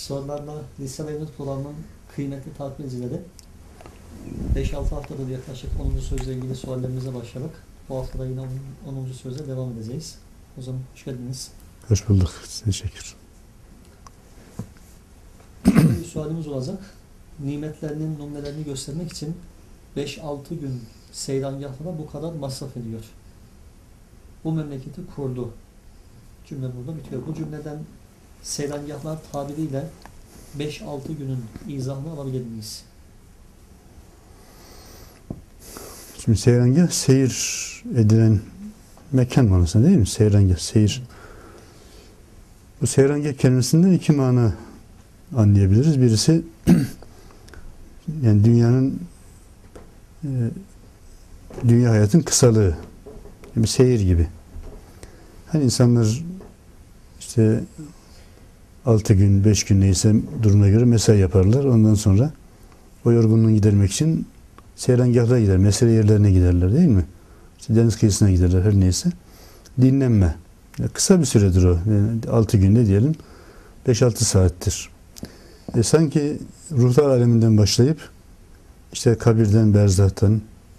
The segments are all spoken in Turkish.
Sorularla Lisan Evlat programının kıymetli takipçileri 5-6 haftadır yaklaşık 10. sözle ilgili sorularımıza başladık. Bu hafta da yine 10. sözle devam edeceğiz. O zaman hoş geldiniz. Hoş bulduk. Teşekkür. Bir sualimiz olacak. Nimetlerinin numaralarını göstermek için 5-6 gün seyrangahlara bu kadar masraf ediyor. Bu memleketi kurdu. Cümle burada bitiyor. Bu cümleden seyrangahlar tabiriyle 5-6 günün izahını alabilir miyiz? Şimdi seyrangah seyir edilen mekan manasında değil mi? Seyrangah, seyir. Bu seyrangah kelimesinden iki mana anlayabiliriz. Birisi yani dünya hayatın kısalığı. Bir seyir gibi. Hani insanlar işte 6 gün, 5 gün neyse duruma göre mesai yaparlar. Ondan sonra o yorgunluğu gidermek için seyrangahlara gider, mesire yerlerine giderler değil mi? İşte deniz kıyısına giderler her neyse. Dinlenme. Kısa bir süredir o. Yani 6 günde diyelim 5-6 saattir. Sanki ruhlar aleminden başlayıp işte kabirden, berzahtan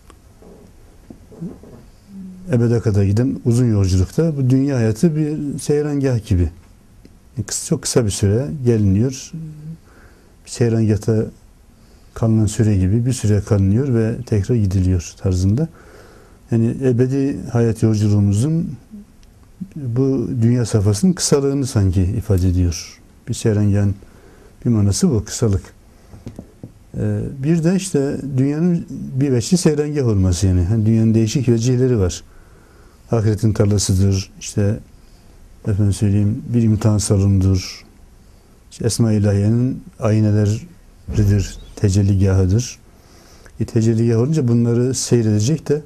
ebede kadar giden uzun yolculukta bu dünya hayatı bir seyrangah gibi. Çok kısa bir süre geliniyor. Bir seyrangahta kalınan süre gibi bir süre kalınıyor ve tekrar gidiliyor tarzında. Yani ebedi hayat yolculuğumuzun bu dünya safhasının kısalığını sanki ifade ediyor. Bir seyrangahın bir manası bu, kısalık. Bir de işte dünyanın bir veçli seyrangah olması yani. Yani dünyanın değişik vecihleri var. Ahiretin tarlasıdır, işte efendim söyleyeyim bir imtihan salonudur. İşte Esma-i İlahiye'nin ayneleridir, tecelligahıdır. Tecelligah olunca bunları seyredecek de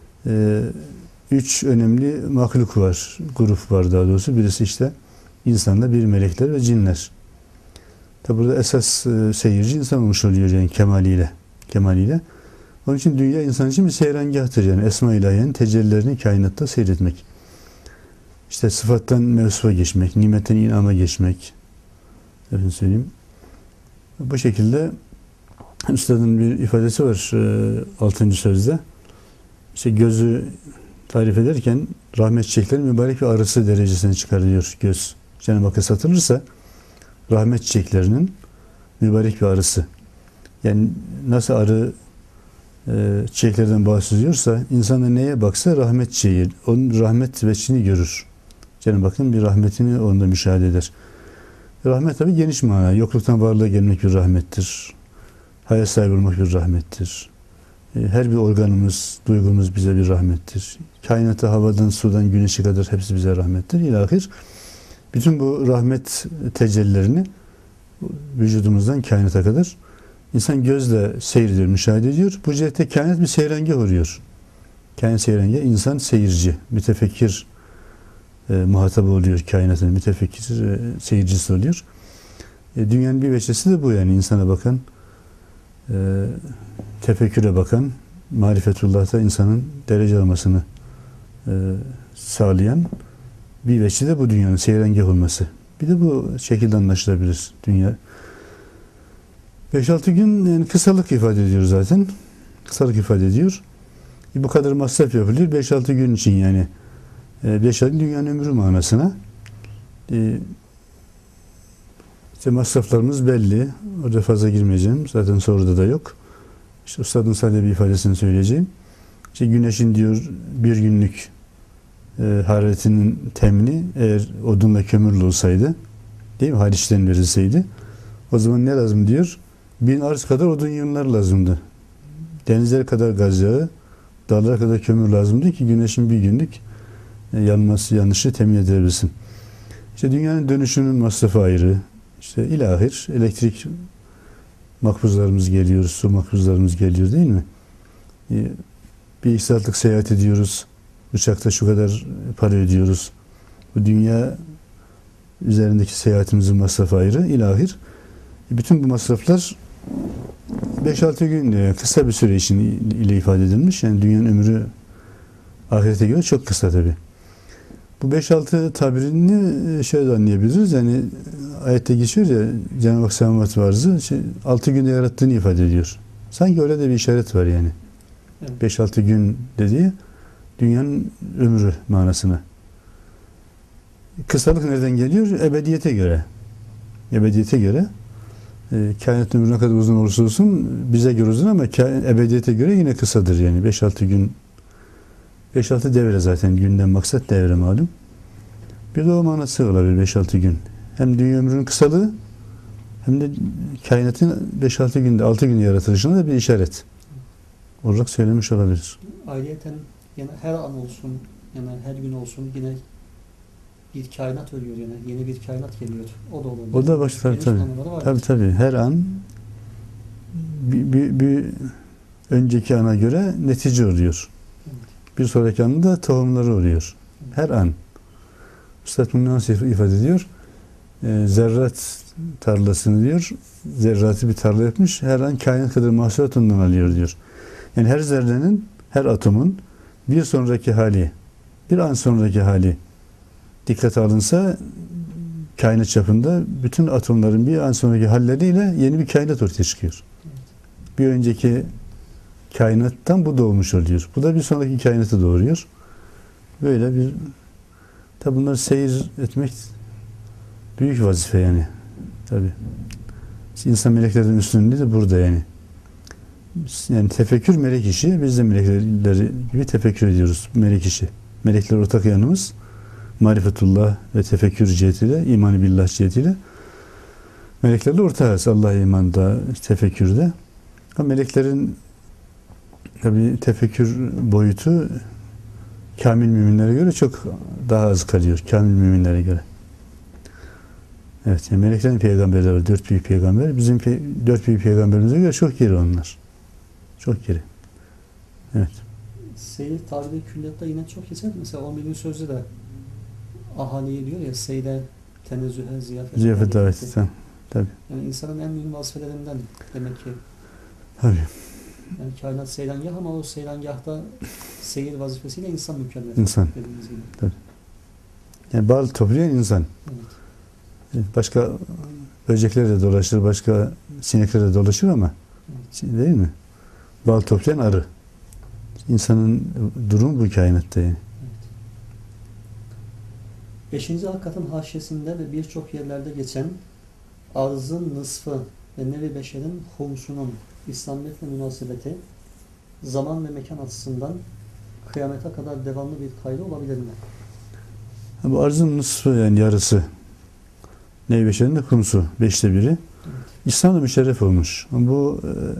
3 önemli mahluk var, grup var daha doğrusu. Birisi işte insanlar, bir melekler ve cinler. Tabi burada esas seyirci insan olmuş oluyor yani kemaliyle. Onun için dünya insan için bir seyrangahtır yani Esma-i İlahiye'nin tecellilerini kainatta seyretmek. İşte sıfattan mevsufa geçmek, nimetten inama geçmek. Efendim söyleyeyim. Bu şekilde Üstadın bir ifadesi var 6. sözde. İşte gözü tarif ederken rahmet çiçeklerinin mübarek bir arısı derecesine çıkarılıyor göz. Cenab-ı Hakk'a satılırsa rahmet çiçeklerinin mübarek bir arısı. Yani nasıl arı çiçeklerden bahsediyorsa insan da neye baksa rahmet çiçeği, onun rahmet veçhini görür. Cenab-ı Hakk'ın bir rahmetini onda müşahede eder. Rahmet tabi geniş mana. Yokluktan varlığa gelmek bir rahmettir. Hayat sahibi olmak bir rahmettir. Her bir organımız, duygumuz bize bir rahmettir. Kainata havadan, sudan, güneşe kadar hepsi bize rahmettir. İlahir. Bütün bu rahmet tecellilerini vücudumuzdan kainata kadar insan gözle seyrediyor, müşahede ediyor. Bu cihette kainat bir seyrangah oluyor. Kainat seyrangah, insan seyirci, mütefekkir muhatabı oluyor kainatın, mütefekkir seyircisi oluyor. Dünyanın bir veçesi de bu yani insana bakan, tefekküre bakan, marifetullah'ta insanın derece almasını sağlayan bir veçi de bu dünyanın seyrangah olması. Bir de bu şekilde anlaşılabilir dünya. 5-6 gün yani kısalık ifade ediyor zaten. Kısalık ifade ediyor. Bu kadar masraf yapılıyor 5-6 gün için yani. 5-6 gün dünyanın ömrü manasına. İşte masraflarımız belli. Orada fazla girmeyeceğim. Zaten soruda da yok. İşte Üstadın sadece bir ifadesini söyleyeceğim. İşte güneşin diyor bir günlük hararetinin temini eğer odunla kömürlü olsaydı, değil mi? Hariçten verilseydi, o zaman ne lazım diyor? 1000 arz kadar odun yığınları lazımdı. Denizler kadar gaz yağı, dağlara kadar kömür lazımdı ki güneşin bir günlük yanması, yanışı temin edilebilsin. İşte dünyanın dönüşünün masrafı ayrı. İşte ilahir, elektrik makbuzlarımız geliyor, su makbuzlarımız geliyor değil mi? Bir 2 saatlik seyahat ediyoruz. Uçakta şu kadar para ödüyoruz. Bu dünya üzerindeki seyahatimizin masrafı ayrı, ilahir. Bütün bu masraflar 5-6 gün kısa bir süre için ile ifade edilmiş. Yani dünyanın ömrü ahirete göre çok kısa tabi. Bu 5-6 tabirini şöyle anlayabiliriz. Yani ayette geçiyor ya, Cenab-ı Hak semavat varzı 6 günde yarattığını ifade ediyor. Sanki öyle de bir işaret var yani. Evet. 5-6 gün dediği dünyanın ömrü manasına. Kısalık nereden geliyor? Ebediyete göre. Ebediyete göre. Kainat ömrü ne kadar uzun olursa olsun bize göre uzun ama ebediyete göre yine kısadır yani. 5-6 gün. 5-6 devre zaten. Günden maksat devre malum. Bir de o manası olabilir 5-6 gün. Hem dünya ömrünün kısalığı hem de kainatın 5-6 günde 6 gün yaratılışına da bir işaret olarak söylemiş olabilir. Ayrıyeten yine her an olsun, yani her gün olsun yine bir kainat ölüyor yani. Yeni bir kainat geliyor. O da olabilir. O da başka tabii. Her an bir önceki ana göre netice oluyor. Evet. Bir sonraki anında tohumları oluyor. Evet. Her an. Üstad bunu nasıl ifade ediyor? Zerrat tarlasını diyor, zerratı bir tarla yapmış, her an kainat kadar mahsulat ondan alıyor diyor. Yani her zerrenin, her atomun bir sonraki hali, bir an sonraki hali dikkate alınsa kainat çapında bütün atomların bir an sonraki halleriyle yeni bir kainat ortaya çıkıyor. Evet. Bir önceki kainattan bu doğmuş oluyor. Bu da bir sonraki kainatı doğuruyor. Böyle bir tabi bunları seyir etmek büyük vazife yani. Tabi. İnsan meleklerden üstünlüğü de burada yani. Yani tefekkür melek işi. Biz de melekler gibi tefekkür ediyoruz. Melek işi. Melekler ortak yanımız. Marifetullah ve tefekkür cihetiyle, iman-ı billah cihetiyle meleklerle ortağız. Allah'a imanda, tefekkürde. Ama meleklerin tabi tefekkür boyutu kamil müminlere göre çok daha az kalıyor. Kamil müminlere göre. Evet, yani meleklerin peygamberleri var. 4 büyük peygamber. Bizim 4 büyük peygamberimize göre çok geri onlar. Çok geri. Evet. Seyir tabiri külliyatta yine çok geçer. Mesela 11. sözde de ahaliye diyor ya, seyre tenezzühe Ziyafet davet. Tabii. Yani insanın en mühim vazifelerinden demek ki. Tabii. Yani kainat seyrangah ama o seyrangahta seyir vazifesiyle insan mükemmel. İnsan. Dediğimiz gibi. Tabii. Yani bal toplayan insan. Evet. Başka böcekler de dolaşır, başka sinekler de dolaşır ama Evet. değil mi? Bal toplayan arı. İnsanın durumu bu kainatta yani. Evet. 5. Hakikatın haşiyesinde ve birçok yerlerde geçen arzın nısfı ve nevi beşerin humsunun İslamiyetle münasebeti zaman ve mekan açısından kıyamete kadar devamlı bir kaydı olabilir mi? Bu arzın nısfı yani yarısı. Nevi beşerin de humsu. 5'te 1'i. Evet. İslam'da müşerref olmuş. Bu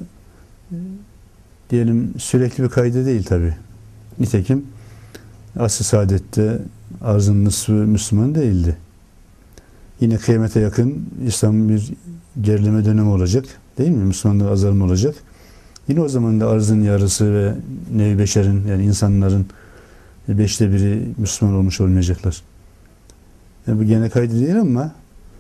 diyelim sürekli bir kaydı değil tabi. Nitekim asr-ı saadette arzın nısfı Müslüman değildi. Yine kıyamete yakın İslam'ın bir gerileme dönemi olacak. Değil mi? Müslümanlar azalma olacak. Yine o zaman da arzın yarısı ve nevi beşerin yani insanların 5'te 1'i Müslüman olmuş olmayacaklar. Yani bu gene kaydı değil ama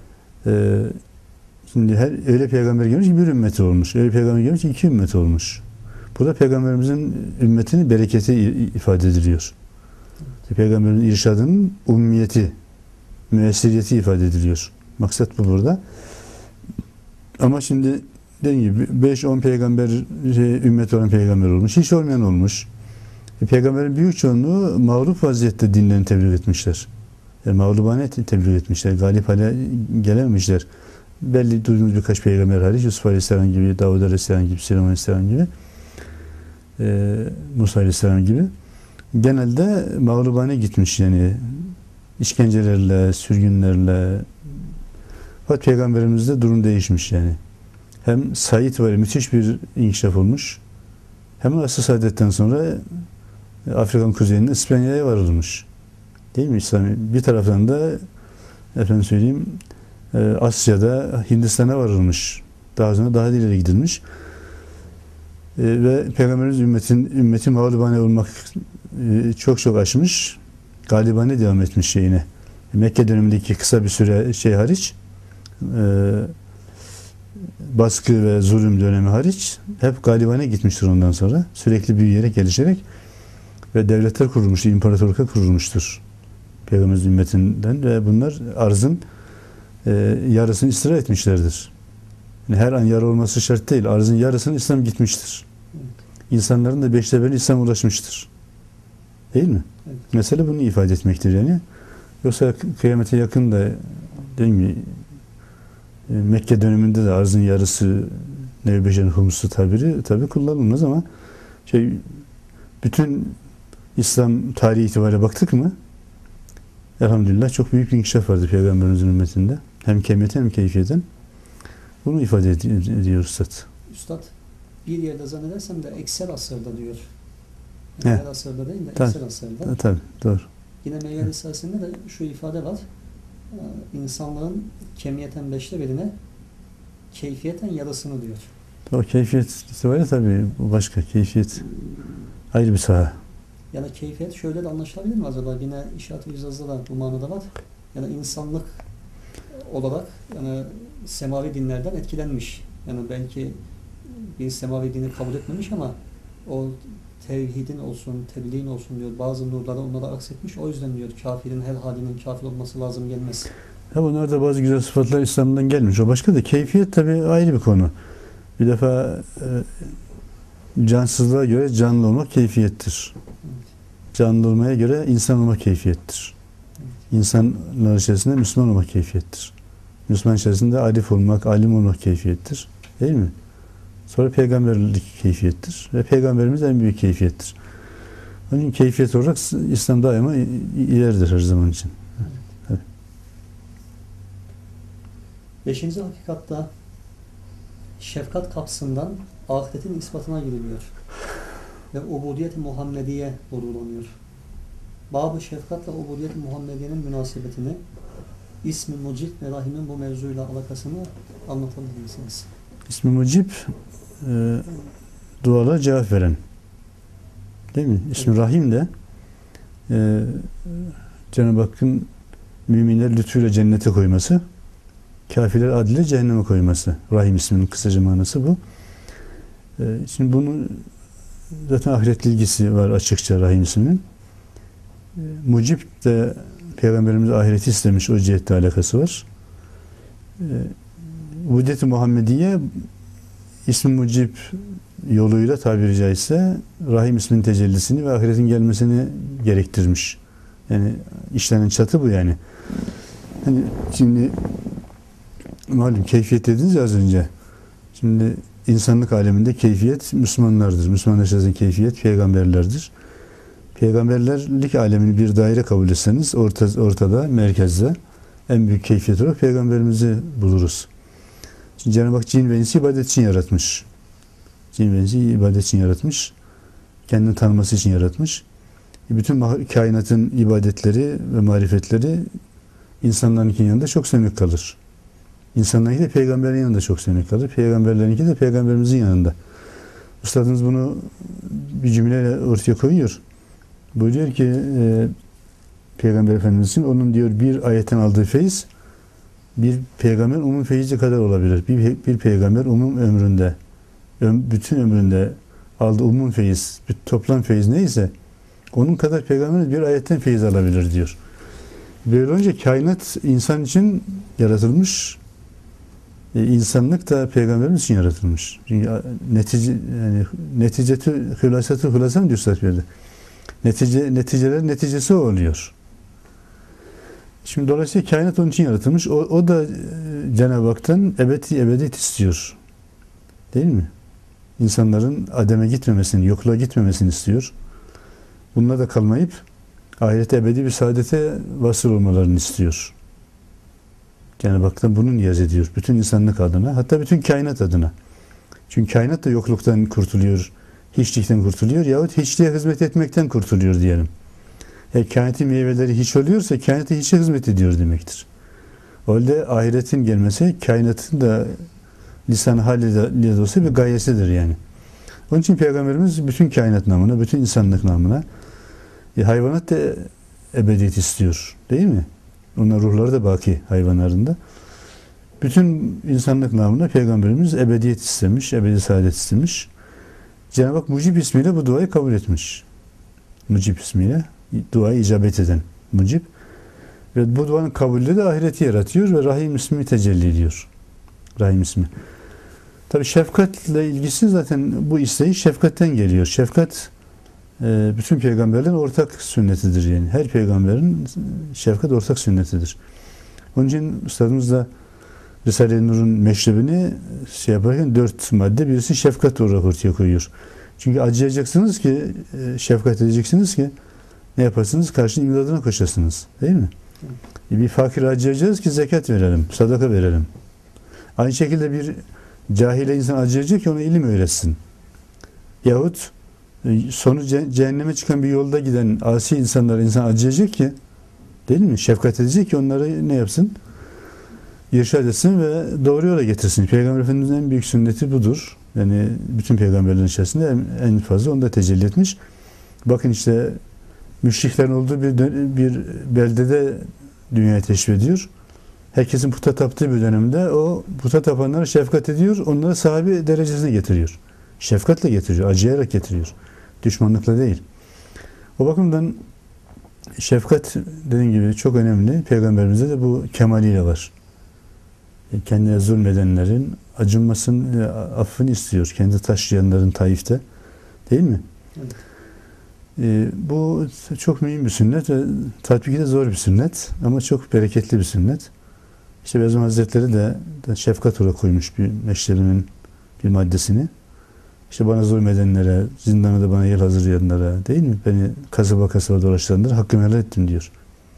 şimdi öyle peygamber gelmiş ki bir ümmeti olmuş. Öyle peygamber gelmiş ki 2 ümmeti olmuş. Bu da peygamberimizin ümmetinin bereketi ifade ediliyor. Peygamberin irşadının ummiyeti, müessiriyeti ifade ediliyor. Maksat bu burada. Ama şimdi dediğim gibi 5-10 peygamber ümmet olan peygamber olmuş. Hiç olmayan olmuş. Peygamberin büyük çoğunluğu mağlup vaziyette dinlerini tebliğ etmişler. Yani mağlubane tebliğ etmişler. Galip hale gelememişler. Belli duyduğumuz birkaç peygamber hariç Yusuf Aleyhisselam gibi, Davud Aleyhisselam gibi, Süleyman Aleyhisselam gibi, Musa Aleyhisselam gibi genelde mağlubane gitmiş yani işkencelerle, sürgünlerle. Fakat peygamberimizde durum değişmiş yani. Hem Said var, müthiş bir inkişaf olmuş. Hem asr-ı saadetten sonra Afrika'nın kuzeyinde İspanya'ya varılmış. Değil mi İslam? Bir taraftan da efendim söyleyeyim Asya'da Hindistan'a varılmış. Daha sonra daha ileri gidilmiş. Ve Peygamberimiz ümmeti mağlubane olmak çok aşmış. Galibane devam etmiş şeyine. Mekke dönemindeki kısa bir süre hariç baskı ve zulüm dönemi hariç hep galibane gitmiştir ondan sonra. Sürekli büyüyerek, gelişerek ve devletler kurulmuştur, imparatorluklar kurulmuştur. Peygamberimiz ümmetinden ve bunlar arzın yarısını istila etmişlerdir. Yani her an yarı olması şart değil. Arzın yarısını İslam gitmiştir. Evet. İnsanların da 1/5'i İslam'a ulaşmıştır. Değil mi? Evet. Mesele bunu ifade etmektir yani. Yoksa kıyamete yakın da değil mi? Mekke döneminde de arzın yarısı Nebi Beşer'in humusu tabiri tabi kullanılmaz ama bütün İslam tarihi itibariyle baktık mı elhamdülillah çok büyük bir inkişaf vardı Peygamberimizin ümmetinde. Hem kemiyeten hem keyfiyeten. Bunu ifade ediyor Üstad. Üstad bir yerde zannedersem de ekser asırda diyor. He. Yani her asırda değil de ekser asırda. Tabii doğru. Yine Meyve Risalesi'nde de şu ifade var. İnsanlığın kemiyeten 1/5'ine keyfiyeten yarısını diyor. O keyfiyet itibariyle tabii bu başka. Keyfiyet ayrı bir saha. Yani keyfiyet şöyle de anlaşılabilir mi acaba? Yine İşaret-i İcaz'da da bu manada var. Yani insanlık olarak yani semavi dinlerden etkilenmiş. Yani belki bir semavi dini kabul etmemiş ama o tevhidin olsun, tebliğin olsun diyor. Bazı nurları onlara aksetmiş. O yüzden diyor kafirin her halinin kafir olması lazım gelmez. Ha bunlarda bazı güzel sıfatlar İslam'dan gelmiş. O başka da keyfiyet tabii ayrı bir konu. Bir defa cansızlığa göre canlı olmak keyfiyettir. Evet. Canlı olmaya göre insan olmak keyfiyettir. Evet. İnsanlar içerisinde Müslüman olmak keyfiyettir. Müslüman içerisinde arif olmak, alim olmak keyfiyettir. Değil mi? Sonra peygamberlik keyfiyettir. Ve peygamberimiz en büyük keyfiyettir. Onun için keyfiyet olarak İslam daima ileridir her zaman için. Evet. 5. hakikatta şefkat kapısından ahiretin ispatına giriliyor. Ve ubudiyet-i Muhammediye vurgulanıyor. Bab-ı şefkatle ubudiyet-i Muhammediye'nin münasebetini İsmi Mucib ve Rahim'in bu mevzuyla alakasını anlatabilir misiniz? İsmi Mucib dualara cevap veren. Değil mi? İsmi Evet. Rahim de Cenab-ı Hakk'ın müminler lütfuyla cennete koyması, kafirler adıyla cehenneme koyması. Rahim isminin kısaca manası bu. Şimdi bunun zaten ahiretle ilgisi var açıkça Rahim isminin. Mucib de Peygamberimiz ahireti istemiş. O cihette alakası var. Ubudiyet-i Muhammediye ismi Mucib yoluyla tabiri caizse Rahim isminin tecellisini ve ahiretin gelmesini gerektirmiş. Yani işlerin çatı bu yani. Hani şimdi malum keyfiyet dediniz ya az önce. Şimdi insanlık aleminde keyfiyet Müslümanlardır. Müslümanlar içerisinde keyfiyet peygamberlerdir. Peygamberlerlik alemini bir daire kabul etseniz ortada, merkezde en büyük keyfiyet olarak peygamberimizi buluruz. Şimdi Cenab-ı Hak cin ve insi ibadet için yaratmış. Cin ve insi ibadet için yaratmış. Kendini tanıması için yaratmış. Bütün kainatın ibadetleri ve marifetleri insanlarınkinin yanında çok sönük kalır. İnsanlarınki de peygamberin yanında çok sönük kalır. Peygamberlerinki de peygamberimizin yanında. Üstadımız bunu bir cümleyle ortaya koyuyor. Buyuruyor ki Peygamber Efendimiz'in onun diyor bir ayetten aldığı feyiz bir peygamber umum feyzi kadar olabilir. Bir peygamber umum ömründe bütün ömründe aldığı umum feyiz, bir toplam feyiz neyse onun kadar peygamber bir ayetten feyiz alabilir diyor. Böyle olunca kainat insan için yaratılmış. İnsanlık da peygamberimiz için yaratılmış. Çünkü neticeti hülasan diyor Üstad Bey'de. Neticeler neticesi o oluyor. Şimdi dolayısıyla kainat onun için yaratılmış. O da Cenab-ı Hak'tan ebediyet istiyor. Değil mi? İnsanların ademe gitmemesini, yokluğa gitmemesini istiyor. Bununla da kalmayıp ahirete ebedi bir saadete vasıl olmalarını istiyor. Cenab-ı Hak'tan bunu niyaz ediyor. Bütün insanlık adına, hatta bütün kainat adına. Çünkü kainat da yokluktan kurtuluyor, hiçlikten kurtuluyor yahut hiçliğe hizmet etmekten kurtuluyor diyelim. Kainatın meyveleri hiç oluyorsa kainata hiçe hizmet ediyor demektir. O halde ahiretin gelmesi kainatın da lisan haliyle de olsa bir gayesidir yani. Onun için Peygamberimiz bütün kainat namına, bütün insanlık namına hayvanat da ebediyet istiyor. Değil mi? Onlar ruhları da baki hayvanlarında. Bütün insanlık namına Peygamberimiz ebediyet istemiş, ebedi saadet istemiş. Cenab-ı Hak Mucib ismiyle bu duayı kabul etmiş. Mucib ismiyle duayı icabet eden Mucib. Ve bu duanın kabulü de ahireti yaratıyor ve Rahim ismi tecelli ediyor. Rahim ismi. Tabi şefkatle ilgisi zaten bu isteği şefkatten geliyor. Şefkat bütün peygamberlerin ortak sünnetidir yani. Her peygamberin şefkat ortak sünnetidir. Onun için üstadımız da Risale-i Nur'un meşrebini yaparken 4 madde, birisi şefkat olarak ortaya koyuyor. Çünkü acıyacaksınız ki, şefkat edeceksiniz ki ne yaparsınız? Karşının imdadına koşasınız. Değil mi? Bir fakire acıyacağız ki zekat verelim, sadaka verelim. Aynı şekilde bir cahile insan acıyacak ki ona ilim öğretsin. Yahut sonu cehenneme çıkan bir yolda giden asi insanlar insan acıyacak ki, değil mi? Şefkat edecek ki onları ne yapsın? İrşad etsin ve doğru yola getirsin. Peygamber Efendimiz'in en büyük sünneti budur. Yani bütün peygamberlerin içerisinde en fazla onda tecelli etmiş. Bakın işte müşriklerin olduğu bir beldede dünyaya teşrif ediyor. Herkesin puta taptığı bir dönemde o puta tapanlara şefkat ediyor. Onları sahabi derecesine getiriyor. Şefkatle getiriyor. Acıyarak getiriyor. Düşmanlıkla değil. O bakımdan şefkat dediğim gibi çok önemli. Peygamberimizde de bu kemaliyle var. Kendine zulmedenlerin acınmasını, affını istiyor. Kendi taşlayanların Taif'te. Değil mi? Evet. Bu çok mühim bir sünnet ve tatbiki de zor bir sünnet ama çok bereketli bir sünnet. İşte Beyazım Hazretleri de şefkat olarak koymuş bir meşrebinin bir maddesini. İşte bana zulmedenlere, zindana da bana yer hazırlayanlara, değil mi? Beni kasaba kasaba dolaştıranlara hakkımı helal ettim diyor.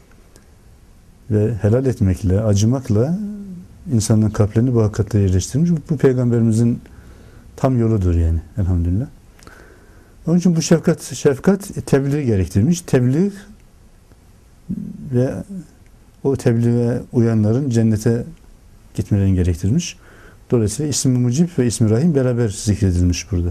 Ve helal etmekle, acımakla insanların kalplerini bu hakikatte yerleştirmiş. Bu peygamberimizin tam yoludur yani elhamdülillah. Onun için bu şefkat tebliğ gerektirmiş. Tebliğ ve o tebliğe uyanların cennete gitmelerini gerektirmiş. Dolayısıyla İsmi Mucib ve İsmi Rahim beraber zikredilmiş burada.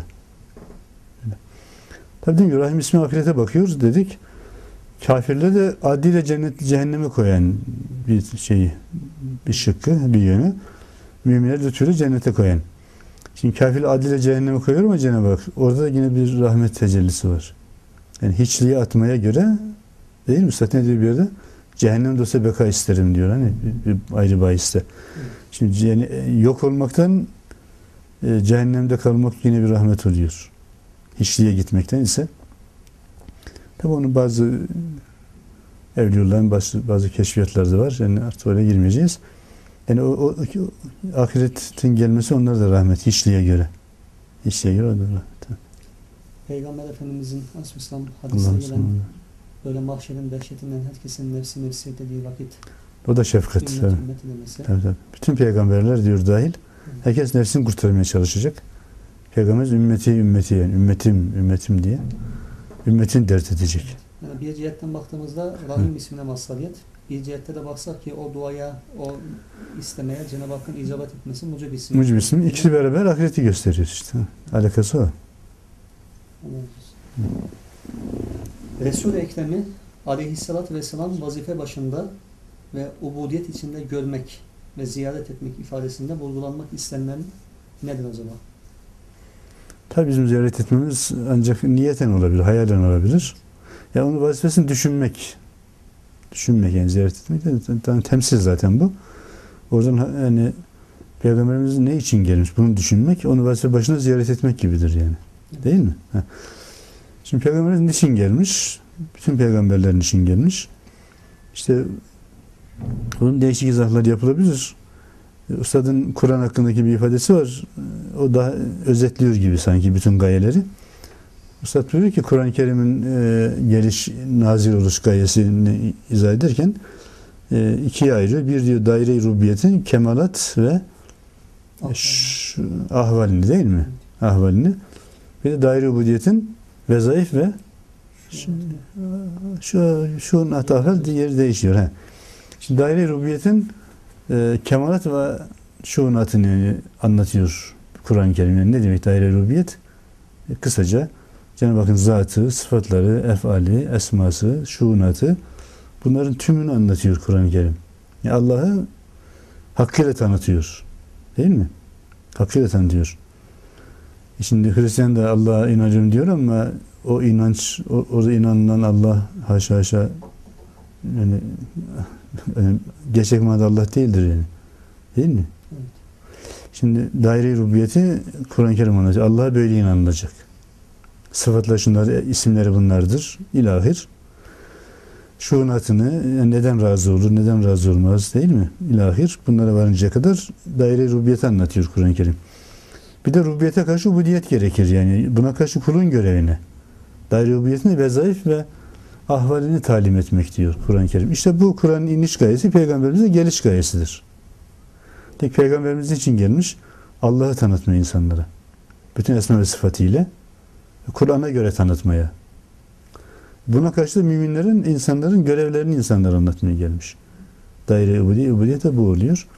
Tabii değil mi? Rahim ismi ahirete bakıyoruz dedik. Kafirler de adıyla cehenneme koyan bir şıkkı, bir yönü. Müminler lütfuyla cennete koyan. Şimdi kafirler adıyla cehenneme koyuyor ama Cenab-ı Hak orada da yine bir rahmet tecellisi var. Yani hiçliği atmaya göre, değil mi? Zaten diyor bir yerde cehennemde olsa beka isterim diyor. Hani bir ayrı bahiste. Şimdi yok olmaktan cehennemde kalmak yine bir rahmet oluyor. Hiçliğe gitmekten ise. Tabi onun bazı evliyullahın bazı keşfiyatları da var. Yani artık oraya girmeyeceğiz. Yani o ahiretin gelmesi onlara da rahmet. Hiçliğe göre. Hiçliğe göre o da rahmet. Peygamber Efendimizin Aleyhisselam hadisine gelen böyle mahşerin dehşetinden herkesin nefsi nefsi dediği vakit o da şefkat. Evet. Bütün peygamberler diyor dahil. Herkes nefsini kurtarmaya çalışacak. Peygamberimiz ümmeti yani ümmetim diye. Ümmetin dert edecek. Yani bir cihetten baktığımızda Rahim ismine mazhariyet. Bir cihette de baksak ki o duaya, o istemeye Cenab-ı Hakk'ın icabet etmesi Mucib ismi. Mucib ismi. İkisi beraber ahireti gösteriyor işte. Alakası o. Resul-i Ekrem'i aleyhissalatü vesselam vazife başında ve ubudiyet içinde görmek ve ziyaret etmek ifadesinde vurgulanmak istenilen nedir acaba? Tabii bizim ziyaret etmemiz ancak niyeten olabilir, hayalen olabilir. Yani onun vazifesini düşünmek. Düşünmek yani ziyaret etmek de temsil zaten bu. Oradan yani Peygamberimiz ne için gelmiş bunu düşünmek, onu vazife başına ziyaret etmek gibidir yani. Değil mi? Heh. Şimdi Peygamberimiz niçin gelmiş? Bütün peygamberlerin için gelmiş. İşte bunun değişik izahları yapılabilir. Üstadın Kur'an hakkındaki bir ifadesi var. O da özetliyor gibi sanki bütün gayeleri. Üstad buyuruyor ki Kur'an-ı Kerim'in geliş, nazil oluş gayesini izah ederken ikiye ayırıyor. Bir diyor daire-i rubiyetin kemalat ve ahvalini değil mi? Ahvalini. Bir de daire-i ubudiyetin vezaif ve şu natahvel diğeri değişiyor. Şimdi daire-i rubiyetin kemalat ve şuunatını anlatıyor Kur'an-ı Kerim. Yani ne demek daire-i rubiyet? Kısaca Cenab-ı Hakk'ın zatı, sıfatları, efali, esması, şuunatı bunların tümünü anlatıyor Kur'an-ı Kerim. Yani Allah'ı hakkıyla tanıtıyor. Değil mi? Hakkıyla tanıtıyor. Şimdi Hristiyan da Allah'a inanıyorum diyor ama o inanç, orada inanılan Allah haşa yani Yani gerçek manada Allah değildir yani. Değil mi? Evet. Şimdi daire-i rububiyeti Kur'an-ı Kerim anlatıyor. Allah'a böyle inanılacak. Sıfatlar şunlar, isimleri bunlardır. İlahir. Şuunatını yani neden razı olur, neden razı olmaz değil mi? İlahir. Bunlara varıncaya kadar daire-i rububiyeti anlatıyor Kur'an-ı Kerim. Bir de rububiyete karşı ubudiyet gerekir yani. Buna karşı kulun görevine. Daire-i rububiyetini vezaif ve ahvalini talim etmek diyor Kur'an-ı Kerim. İşte bu Kur'an'ın iniş gayesi Peygamberimizin geliş gayesidir. Tek Peygamberimiz için gelmiş Allah'ı tanıtmaya insanlara. Bütün esma ve sıfatıyla Kur'an'a göre tanıtmaya. Buna karşı da müminlerin, insanların görevlerini insanlara anlatmaya gelmiş. Daire-i ubudiyet de bu oluyor.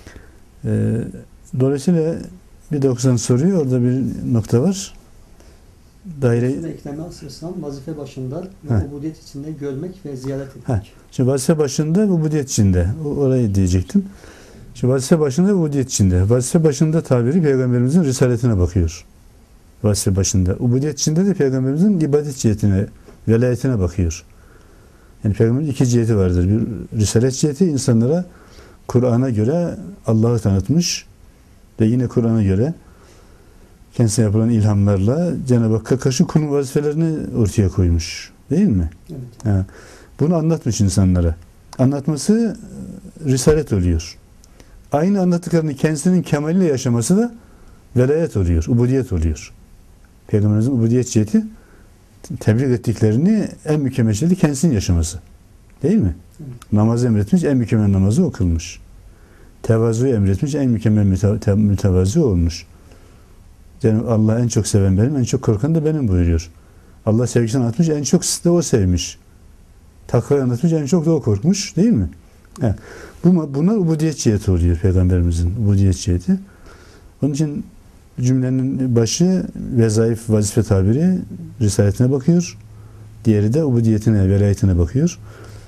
Dolayısıyla bir de okusan soruyor, orada bir nokta var. Daire-i ekleme açısından vazife başında ve ubudiyet içinde görmek ve ziyaret etmek. Şimdi vazife başında ve ubudiyet içinde. Orayı diyecektim. Şimdi vazife başında ve ubudiyet içinde. Vazife başında tabiri Peygamberimizin risaletine bakıyor. Vazife başında. Ubudiyet içinde de Peygamberimizin ibadet cihetine, velayetine bakıyor. Yani Peygamberimizin iki ciheti vardır. Bir risalet ciheti, insanlara Kur'an'a göre Allah'ı tanıtmış ve yine Kur'an'a göre kendisine yapılan ilhamlarla Cenab-ı Hakk'a karşı kulun vazifelerini ortaya koymuş. Değil mi? Evet. Bunu anlatmış insanlara. Anlatması risalet oluyor. Aynı anlattıklarını kendisinin kemaliyle yaşaması da velayet oluyor, ubudiyet oluyor. Peygamberimizin ubudiyet ciheti tebliğ ettiklerini en mükemmel şekilde kendisinin yaşaması. Değil mi? Evet. Namazı emretmiş, en mükemmel namazı o kılmış. Tevazuyu emretmiş, en mükemmel mütevazi olmuş. Cenab-ı Allah en çok seven benim, en çok korkan da benim buyuruyor. Allah sevgisini anlatmış, en çok da o sevmiş. Takvayı anlatmış, en çok da o korkmuş. Değil mi? Evet. Bunlar ubudiyet ciheti oluyor Peygamberimizin ubudiyet ciheti. Onun için cümlenin başı vezaif, vazife tabiri risaletine bakıyor. Diğeri de ubudiyetine, velayetine bakıyor.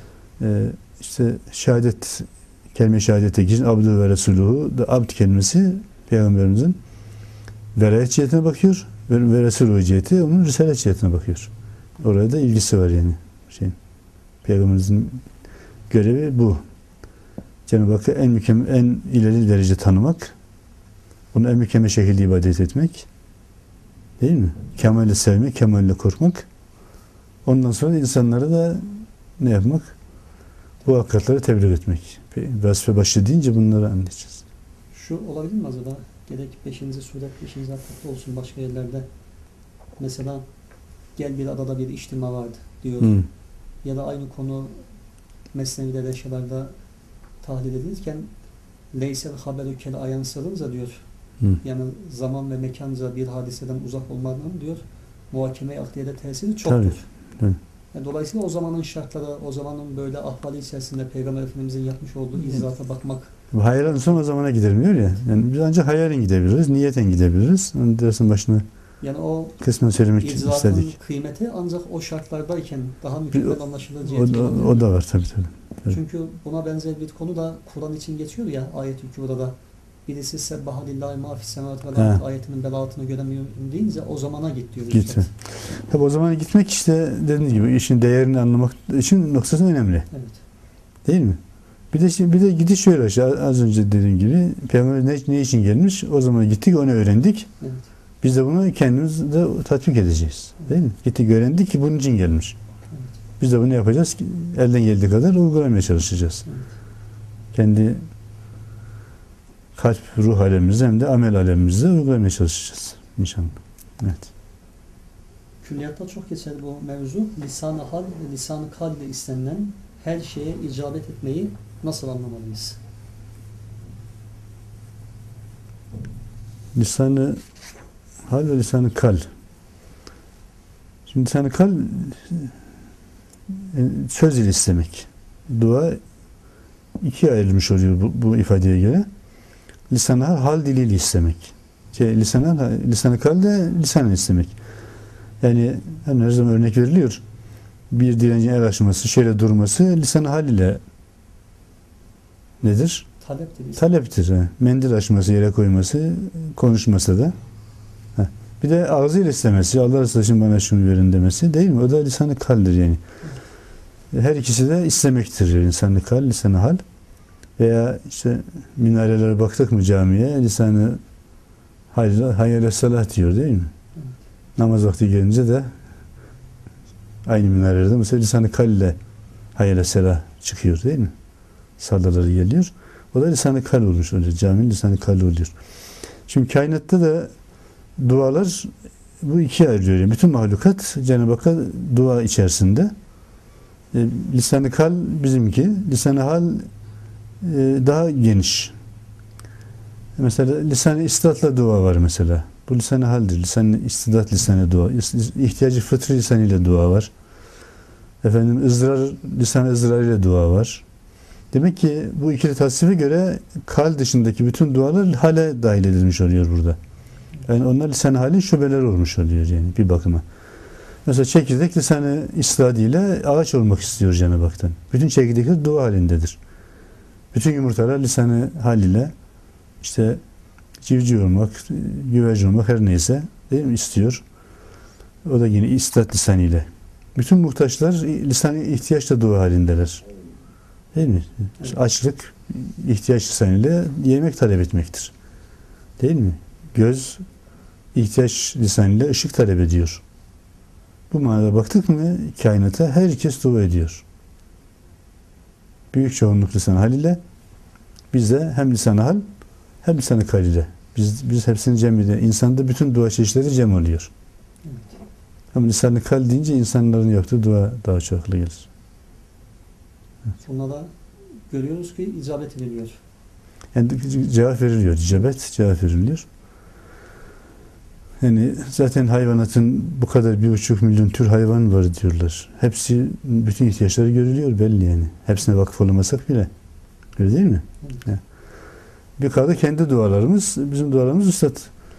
İşte şehadet, kelime-i şehadete girin, abdü ve resuluhu da abd kelimesi Peygamberimizin velayet cihetine bakıyor ve resuluhu ciheti onun risalet cihetine bakıyor. Orada da ilgisi var yani. Peygamberimizin görevi bu. Cenab-ı Hakk'ı en ileri derece tanımak, onu en mükemmel şekilde ibadet etmek, değil mi? Kemalle sevmek, kemalle korkmak. Ondan sonra insanlara da ne yapmak? Bu hakikatleri tebliğ etmek. Vazife başı deyince bunları anlayacağız. Şu olabilir mi acaba? Gerek 5. suret, 5. hakikatte olsun başka yerlerde. Mesela gel bir adada bir içtima vardı diyor. Ya da aynı konu Mesnevi'de Reşalar'da tahlil edilirken leysel haberü kel ayan sırrınca diyor. Yani zaman ve mekanca bir hadiseden uzak olmanın diyor muhakeme-i akliyede tesiri çoktur. Tabii. Yani dolayısıyla o zamanın şartları, o zamanın böyle ahvali içerisinde Peygamber Efendimizin yapmış olduğu izzata bakmak. Hayalin son o zamana gidilmiyor ya. Yani biz ancak hayalen gidebiliriz, niyeten gidebiliriz. Onu dersin başına yani o kısmen söylemek istedik. Kıymeti ancak o şartlardayken daha mükemmel anlaşılacağı. O da var tabii. Çünkü buna benzer bir konu da Kur'an için geçiyor ya ayet-i kübrada. Birisi sebbaha lillahi ma fis semavati vel ard ayetinin belaatını göremiyorum deyince o zamana git diyor. Gitme. Tabii o zamana gitmek işte dediğiniz gibi işin değerini anlamak için noktası önemli. Evet. Değil mi? Bir de gidiş şöyle aşağı az önce dediğim gibi Peygamber ne için gelmiş? O zaman gittik onu öğrendik. Evet. Biz de bunu kendimiz de tatbik edeceğiz. Değil mi? Gittik öğrendik ki bunun için gelmiş. Evet. Biz de bunu yapacağız. Elden geldiği kadar uygulamaya çalışacağız. Evet. Kendi kalp, ruh alemimizde hem de amel alemimizde uygulamaya çalışacağız. İnşallah. Evet. Külliyatta çok geçer bu mevzu. Lisan-ı hal ve lisan-ı kal ile istenilen her şeye icabet etmeyi nasıl anlamalıyız? Lisan-ı hal ve lisan-ı kal. Şimdi lisan-ı kal söz ile istemek. Dua ikiye ayrılmış oluyor bu ifadeye göre. Lisan-ı hal diliyle istemek. Lisan-ı kal de lisan-ı istemek. Yani her zaman örnek veriliyor. Bir dilencin el açması, şöyle durması lisan-ı hal ile nedir? Taleptir. Mendil açması, yere koyması, konuşması da. Bir de ağzıyla istemesi, Allah Resulü için bana şunu verin demesi değil mi? O da lisan-ı kaldir yani. Her ikisi de istemektir. Lisan-ı kal, lisan-ı hal. Veya işte minarelere baktık mı camiye, lisan-ı hayale salah diyor değil mi? Namaz vakti gelince de aynı minarelerde mesela lisan-ı kal ile hayale salah çıkıyor değil mi? Sadaları geliyor. O da lisan-ı kal olmuş oluyor. Caminin lisan-ı kal oluyor. Çünkü kainatta da dualar bu ikiye ayrılıyor. Yani bütün mahlukat Cenab-ı Hakk'a dua içerisinde. Lisan-ı kal bizimki. Lisan-ı hal daha geniş. Mesela lisan-ı istidatla dua var mesela. Bu lisan-ı haldir. Lisan-ı istidat, lisan-ı dua. İhtiyacı fıtri lisanıyla dua var. Efendim lisan-ı ızrar ile dua var. Demek ki bu ikili tasnife göre kal dışındaki bütün dualar hale dahil edilmiş oluyor burada. Yani onlar lisan-ı halin şubeleri olmuş oluyor yani bir bakıma. Mesela çekirdek lisan-ı istidadiyle ağaç olmak istiyor Cenab-ı Hak'tan. Bütün çekirdekler dua halindedir. Bütün yumurtalar lisan-ı hal ile işte civciv olmak, güvercin olmak her neyse değil mi istiyor. O da yine istidat lisanıyla. Bütün muhtaçlar lisan-ı ihtiyaçla dua halindeler. Değil mi? Evet. Açlık ihtiyaç lisanıyla yemek talep etmektir. Değil mi? Göz ihtiyaç lisanıyla ışık talep ediyor. Bu manada baktık mı kainata herkes dua ediyor. Büyük çoğunluk lisan-ı hal ile biz de hem lisan-ı hal hem lisan-ı kal ile. Biz hepsini cem ediyor. İnsanda bütün dua çeşitleri cem oluyor. Evet. Ama lisan-ı kal deyince insanların yaptığı dua daha çoklu gelir. Evet. Bunlara görüyoruz ki icabet ediliyor. Yani cevap veriliyor. Cevap veriliyor. Yani zaten hayvanatın bu kadar 1,5 milyon tür hayvan var diyorlar. Hepsi bütün ihtiyaçları görülüyor belli yani. Hepsine vakıf olamasak bile. Öyle değil mi? Evet. Yani. Bir kadar kendi dualarımız, bizim dualarımız Üstad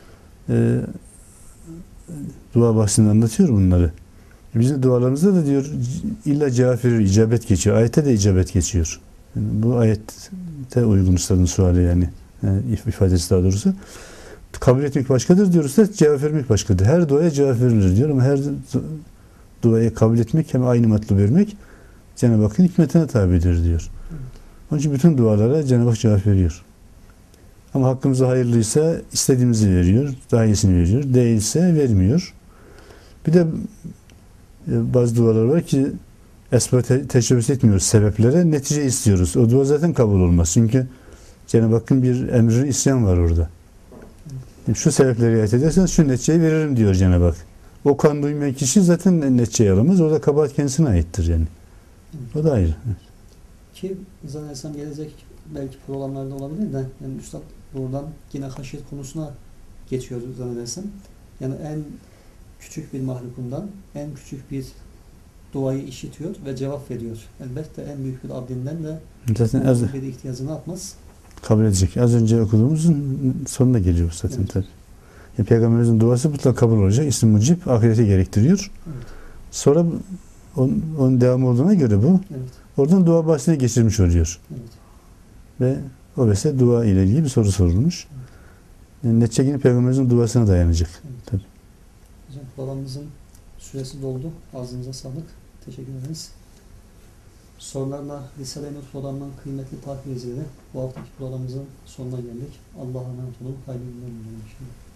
dua bahsinde anlatıyor bunları. Bizim dualarımızda da diyor illa cevap veriyor, icabet geçiyor. Ayette de icabet geçiyor. Yani bu ayette uygun Üstad'ın suali yani ifadesi daha doğrusu. Kabul etmek başkadır diyoruz da cevap vermek başkadır. Her duaya cevap verilir diyor ama her duaya kabul etmek hem aynı matlu vermek Cenab-ı Hakk'ın hikmetine tabidir diyor. Onun için bütün dualara Cenab-ı Hak cevap veriyor. Ama hakkımıza hayırlıysa istediğimizi veriyor, daha iyisini veriyor. Değilse vermiyor. Bir de bazı dualar var ki esbab teşebbüs etmiyoruz sebeplere, netice istiyoruz. O dua zaten kabul olmaz. Çünkü Cenab-ı Hakk'ın bir emri isyan var orada. Şu sebepleri riayet edersen şu neticeyi veririm diyor Cenab-ı Hak. O kan duymayan kişi zaten neticeyi alamaz. Orada kabahat kendisine aittir yani. O da ayrı. Evet. Ki zannedersem gelecek belki programlarda olabilir de yani Üstad buradan yine haşyet konusuna geçiyoruz zannedersem. Yani en küçük bir mahlukundan en küçük bir duayı işitiyor ve cevap veriyor. Elbette en büyük bir abdinden de zaten bir ihtiyacını atmaz. Kabul edecek. Az önce okuduğumuzun sonuna geliyor zaten. Evet. Tabii. Yani Peygamberimizin duası mutlaka kabul olacak. İsm mucib ahireti gerektiriyor. Evet. Sonra onun devamı olduğuna göre bu. Evet. Oradan dua bahsine geçirmiş oluyor. Evet. Ve o vesile dua ile ilgili bir soru sorulmuş. Evet. Yani netice yine Peygamberimizin duasına dayanacak. Evet. Tabii. Hocam programımızın süresi doldu. Ağzınıza sağlık. Teşekkür ederiz. Sorularla Risale-i Nur programının kıymetli takip izleyicileri bu haftaki programımızın sonuna geldik. Allah'a emanet olun. Hayırlı günler diliyorum.